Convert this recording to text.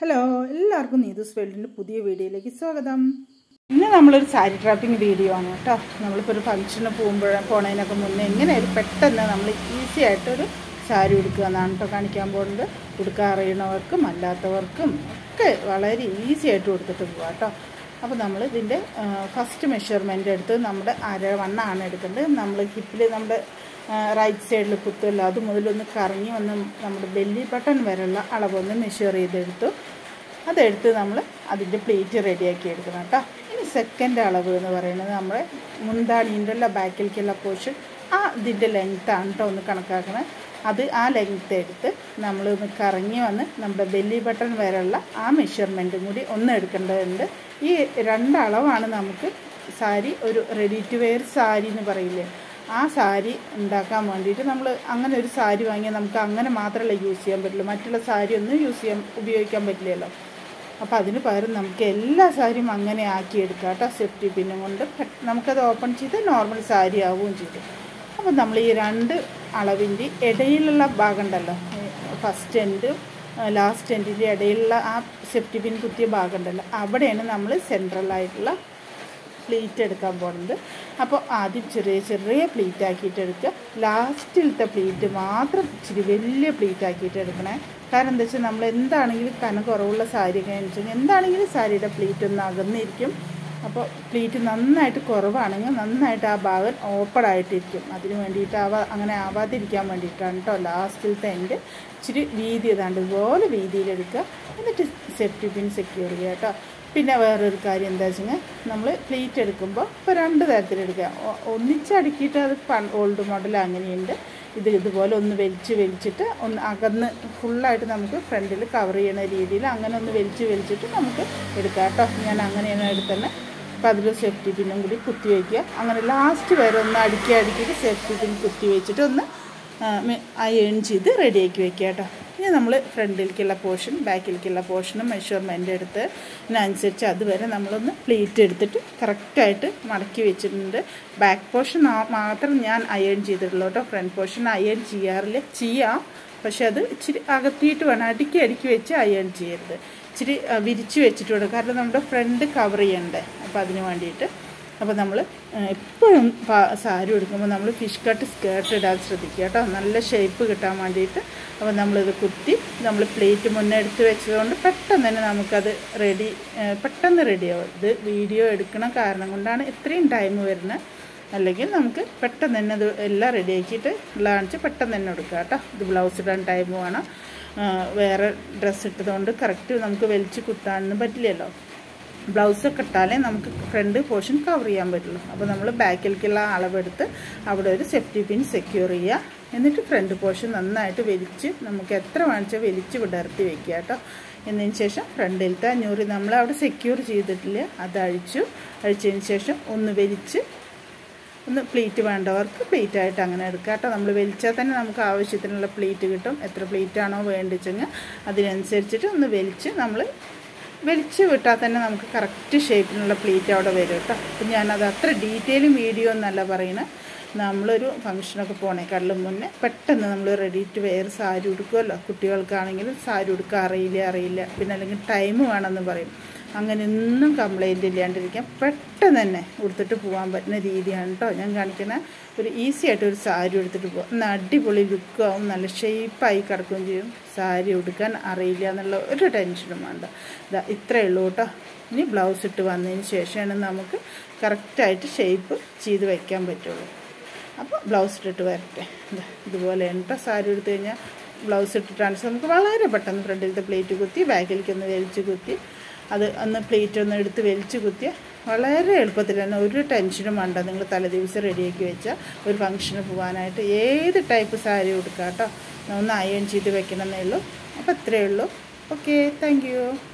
Hello, എല്ലാവർക്കും നീതൂസ് വേൾഡിൻ്റെ പുതിയ വീഡിയോയിലേക്ക് സ്വാഗതം. ഇന്ന് നമ്മളൊരു സാരി ട്രാപ്പിംഗ് വീഡിയോ ആണ് കേട്ടോ. നമ്മളിപ്പോൾ ഒരു ഫംഗ്ഷന് പോണതിനൊക്കെ മുന്നേ എങ്ങനെയായാലും പെട്ടെന്ന് നമ്മൾ ഈസി ആയിട്ടൊരു സാരി ഉടുക്കുക എന്നാണ് കേട്ടോ കാണിക്കാൻ പോകുന്നത്. ഉടുക്കാൻ അറിയണവർക്കും അല്ലാത്തവർക്കും ഒക്കെ വളരെ ഈസി ആയിട്ട് കൊടുത്തിട്ട് പോകാം കേട്ടോ. അപ്പോൾ നമ്മൾ ഇതിൻ്റെ ഫസ്റ്റ് മെഷർമെൻ്റ് എടുത്ത് നമ്മുടെ അരവണ്ണാണ് എടുക്കേണ്ടത്. നമ്മൾ ഹിപ്പിൽ നമ്മുടെ റൈറ്റ് സൈഡിൽ കുത്തുമല്ലോ, അത് മുതലൊന്ന് കറങ്ങി വന്ന് നമ്മുടെ ബെല്ലി ബട്ടൺ വരെയുള്ള അളവൊന്ന് മെഷർ ചെയ്തെടുത്തു. അതെടുത്ത് നമ്മൾ അതിൻ്റെ പ്ലേറ്റ് റെഡിയാക്കി എടുക്കണം കേട്ടോ. ഇനി സെക്കൻഡ് അളവ് എന്ന് പറയുന്നത് നമ്മുടെ മുന്താണീൻ്റെ ബാക്കിലേക്കുള്ള പോർഷൻ ഇതിൻ്റെ ലെങ്ത്താണ് കേട്ടോ ഒന്ന് കണക്കാക്കുന്നത്. അത് ആ ലെങ്ത്ത് എടുത്ത് നമ്മൾ ഒന്ന് കറങ്ങി വന്ന് നമ്മുടെ ബെല്ലി ബട്ടൺ വരെയുള്ള ആ മെഷർമെൻറ്റും കൂടി ഒന്ന് എടുക്കേണ്ടതുണ്ട്. ഈ രണ്ടളവാണ് നമുക്ക് സാരി ഒരു റെഡി ടു വെയർ സാരി എന്ന് പറയില്ലേ, ആ സാരി ഉണ്ടാക്കാൻ വേണ്ടിയിട്ട് നമ്മൾ അങ്ങനെ ഒരു സാരി വാങ്ങിയാൽ നമുക്ക് അങ്ങനെ മാത്രമല്ല യൂസ് ചെയ്യാൻ പറ്റുള്ളൂ, മറ്റുള്ള സാരി ഒന്നും ഉപയോഗിക്കാൻ പറ്റില്ലല്ലോ. അപ്പോൾ അതിന് പകരം നമുക്ക് എല്ലാ സാരിയും അങ്ങനെ ആക്കിയെടുക്കാം കേട്ടോ. സേഫ്റ്റി പിന്നും കൊണ്ട് നമുക്കത് ഓപ്പൺ ചെയ്ത് നോർമൽ സാരി ആവുകയും ചെയ്തു. അപ്പോൾ നമ്മൾ ഈ രണ്ട് അളവിൻ്റെ ഇടയിലുള്ള ഭാഗം ഉണ്ടല്ലോ, ഫസ്റ്റ് എൻഡും ലാസ്റ്റ് എൻഡിൻ്റെ ഇടയിലുള്ള ആ സേഫ്റ്റി പിൻ കുത്തിയ ഭാഗം ഉണ്ടല്ലോ, അവിടെയാണ് നമ്മൾ സെൻട്രലായിട്ടുള്ള പ്ലീറ്റ് എടുക്കാൻ പോകുന്നത്. അപ്പോൾ ആദ്യം ചെറിയ ചെറിയ പ്ലീറ്റ് ആക്കിയിട്ട് എടുക്കുക. ലാസ്റ്റിലത്തെ പ്ലീറ്റ് മാത്രം ഇച്ചിരി വലിയ പ്ലീറ്റ് ആക്കിയിട്ട് എടുക്കണേ. കാരണം എന്താ വെച്ചാൽ നമ്മൾ എന്താണെങ്കിലും കനം കുറവുള്ള സാരി ഒക്കെ വെച്ചാൽ എന്താണെങ്കിലും സാരിയുടെ പ്ലീറ്റ് ഒന്ന് അകന്നിരിക്കും. അപ്പോൾ പ്ലീറ്റ് നന്നായിട്ട് കുറവാണെങ്കിൽ നന്നായിട്ട് ആ ഭാഗം ഓപ്പൺ ആയിട്ടിരിക്കും. അതിന് വേണ്ടിയിട്ട് അങ്ങനെ ആവാതിരിക്കാൻ വേണ്ടിയിട്ടാണ് കേട്ടോ ലാസ്റ്റിലത്തെ എൻഡ് ഇച്ചിരി വീതി ഏതാണ്ട് ഇതുപോലെ വീതിയിലെടുക്കുക. എന്നിട്ട് സേഫ്റ്റി പിൻ സെക്യൂർ ചെയ്യുക കേട്ടോ. പിന്നെ വേറൊരു കാര്യം എന്താ വെച്ചാൽ നമ്മൾ പ്ലീറ്റ് എടുക്കുമ്പോൾ ഇപ്പോൾ രണ്ട് തരത്തിലെടുക്കുക. ഒന്നിച്ചടുക്കിയിട്ട് അത് ഓൾഡ് മോഡൽ അങ്ങനെയുണ്ട്. ഇതുപോലെ ഒന്ന് വലിച്ചിട്ട് ഒന്ന് അകന്ന് ഫുള്ളായിട്ട് നമുക്ക് ഫ്രണ്ടിൽ കവർ ചെയ്യുന്ന രീതിയിൽ അങ്ങനെ ഒന്ന് വലിച്ചിട്ട് നമുക്ക് എടുക്കാം കേട്ടോ. ഞാൻ അങ്ങനെയാണ് എടുത്തത്. അപ്പോൾ അതിൽ സേഫ്റ്റി പിന്നും കൂടി കുത്തി വയ്ക്കുക. അങ്ങനെ ലാസ്റ്റ് വരെ ഒന്ന് അടുക്കിയിട്ട് സേഫ്റ്റി പിൻ കുത്തി വെച്ചിട്ട് ഒന്ന് അയൺ ചെയ്ത് റെഡിയാക്കി വയ്ക്കുക കേട്ടോ. ഇനി നമ്മൾ ഫ്രണ്ടിലേക്കുള്ള പോർഷൻ ബാക്കിലേക്കുള്ള പോർഷനും മെഷർമെൻ്റ് എടുത്ത് ഇതിനനുസരിച്ച് അതുവരെ നമ്മളൊന്ന് പ്ലീറ്റ് എടുത്തിട്ട് കറക്റ്റായിട്ട് മടക്കി വെച്ചിട്ടുണ്ട്. ബാക്ക് പോർഷൻ മാത്രം ഞാൻ അയൺ ചെയ്തിട്ടുള്ളൂ കേട്ടോ. ഫ്രണ്ട് പോർഷൻ അയൺ ചെയ്യാം, പക്ഷെ അത് ഇച്ചിരി അകത്തിയിട്ട് വേണം, അടുക്കി വെച്ച് അയൺ ചെയ്യരുത്. ഇച്ചിരി വിരിച്ച് വെച്ചിട്ട് വേണം, കാരണം നമ്മുടെ ഫ്രണ്ട് കവർ ചെയ്യണ്ടേ. അപ്പോൾ അതിന് വേണ്ടിയിട്ട് അപ്പോൾ നമ്മൾ എപ്പോഴും സാരി എടുക്കുമ്പോൾ നമ്മൾ ഫിഷ് കട്ട് സ്കേർട്ട് ഇടാൻ ശ്രദ്ധിക്കുക കേട്ടോ, നല്ല ഷേപ്പ് കിട്ടാൻ വേണ്ടിയിട്ട്. അപ്പോൾ നമ്മളിത് കുത്തി നമ്മൾ പ്ലേറ്റ് മുന്നേ എടുത്ത് വെച്ചതുകൊണ്ട് പെട്ടെന്ന് തന്നെ നമുക്കത് പെട്ടെന്ന് റെഡിയാവും. ഇത് വീഡിയോ എടുക്കണ കാരണം കൊണ്ടാണ് ഇത്രയും ടൈം വരുന്നത്. അല്ലെങ്കിൽ നമുക്ക് പെട്ടെന്ന് തന്നെ അത് എല്ലാം റെഡിയാക്കിയിട്ട് കാണിച്ച് പെട്ടെന്ന് തന്നെ എടുക്കുക കേട്ടോ. ഇത് ബ്ലൗസ് ഇടാൻ ടൈം വേണം. വേറെ ഡ്രസ്സ് ഇട്ടതുകൊണ്ട് കറക്റ്റ് നമുക്ക് വലിച്ച് കുത്താനൊന്നും പറ്റില്ലല്ലോ. ബ്ലൗസൊക്കെ ഇട്ടാലേ നമുക്ക് ഫ്രണ്ട് പോർഷൻ കവർ ചെയ്യാൻ പറ്റുള്ളൂ. അപ്പോൾ നമ്മൾ ബാക്കിലേക്കുള്ള അളവെടുത്ത് അവിടെ ഒരു സേഫ്റ്റി പിൻ സെക്യൂർ ചെയ്യുക. എന്നിട്ട് ഫ്രണ്ട് പോർഷൻ നന്നായിട്ട് നമുക്ക് എത്ര വേണിച്ചാൽ വലിച്ച് വിടർത്തി വെക്കുക കേട്ടോ. എന്നതിന് ശേഷം ഫ്രണ്ടിലത്തെ ഞൂറി നമ്മൾ അവിടെ സെക്യൂർ ചെയ്തിട്ടില്ല, അത് അഴിച്ചതിന് ശേഷം ഒന്ന് പ്ലീറ്റ് വേണ്ടവർക്ക് പ്ലീറ്റായിട്ട് അങ്ങനെ എടുക്കുക കേട്ടോ. നമ്മൾ വലിച്ചാൽ തന്നെ നമുക്ക് ആവശ്യത്തിനുള്ള പ്ലീറ്റ് കിട്ടും. എത്ര പ്ലീറ്റാണോ വേണ്ടിച്ചെങ്കിൽ അതിനനുസരിച്ചിട്ട് ഒന്ന് വലിച്ച് വിട്ടാൽ തന്നെ നമുക്ക് കറക്റ്റ് ഷേപ്പിനുള്ള പ്ലീറ്റ് അവിടെ വരും കേട്ടോ. അപ്പം ഞാനത് അത്ര ഡീറ്റെയിലും വീഡിയോ ഒന്നല്ല പറയുന്നത്. നമ്മളൊരു ഫംഗ്ഷനൊക്കെ പോണേക്കാളും മുന്നേ പെട്ടെന്ന് നമ്മൾ റെഡി ടു വെയർ സാരി ഉടുക്കുമല്ലോ. കുട്ടികൾക്കാണെങ്കിലും സാരി ഉടുക്കാൻ അറിയില്ല, പിന്നെ അല്ലെങ്കിൽ ടൈം വേണമെന്ന് പറയും. അങ്ങനെയൊന്നും കംപ്ലൈൻറ്റ് ഇല്ലാണ്ടിരിക്കാൻ പെട്ടെന്ന് തന്നെ ഉടുത്തിട്ട് പോകാൻ പറ്റുന്ന രീതിയാണ് കേട്ടോ ഞാൻ കാണിക്കുന്ന. ഒരു ഈസി ആയിട്ട് ഒരു സാരി എടുത്തിട്ട് പോകാം. എന്നാൽ അടിപൊളി ലുക്കാവും, നല്ല ഷേപ്പായി കിടക്കുകയും ചെയ്യും. സാരി ഉടുക്കാൻ അറിയില്ല എന്നുള്ള ഒരു ടെൻഷനും വേണ്ട. ഇത്രയേ ഉള്ളൂ കേട്ടോ. ഇനി ബ്ലൗസ് ഇട്ട് വന്നതിന് ശേഷമാണ് നമുക്ക് കറക്റ്റായിട്ട് ഷേപ്പ് ചെയ്ത് വയ്ക്കാൻ പറ്റുള്ളൂ. അപ്പോൾ ബ്ലൗസ് ഇട്ടിട്ട് വരട്ടെ. ഇതുപോലെയാണ് കേട്ടോ സാരി എടുത്തു കഴിഞ്ഞാൽ ബ്ലൗസ് ഇട്ടിട്ടാണ് നമുക്ക് വളരെ പെട്ടെന്ന് ഫ്രണ്ടിലത്തെ പ്ലേറ്റ് കുത്തി ബാക്കിലേക്ക് ഒന്ന് വലിച്ച് കുത്തി അത് ഒന്ന് പ്ലേറ്റ് ഒന്ന് എടുത്ത് വലിച്ച് കുത്തിയാൽ വളരെ എളുപ്പത്തിൽ തന്നെ ഒരു ടെൻഷനും വേണ്ട. നിങ്ങൾ തലേദിവസം റെഡിയാക്കി വെച്ചാൽ ഒരു ഫംഗ്ഷന് പോകാനായിട്ട് ഏത് ടൈപ്പ് സാരി ഉടുക്കാം കേട്ടോ. ഒന്ന് അയൺ ചെയ്ത് വെക്കണമെന്നേ ഉള്ളൂ. അപ്പോൾ ഇത്രയേ ഉള്ളൂ. Okay, thank U.